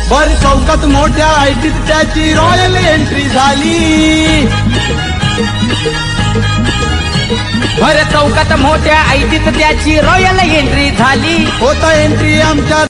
भर चौकात मोठ्या आयटीत त्याची रॉयल एंट्री झाली. भर चौकात मोठ्या आयटीत त्याची रॉयल एंट्री झाली. होता एंट्री आमच्या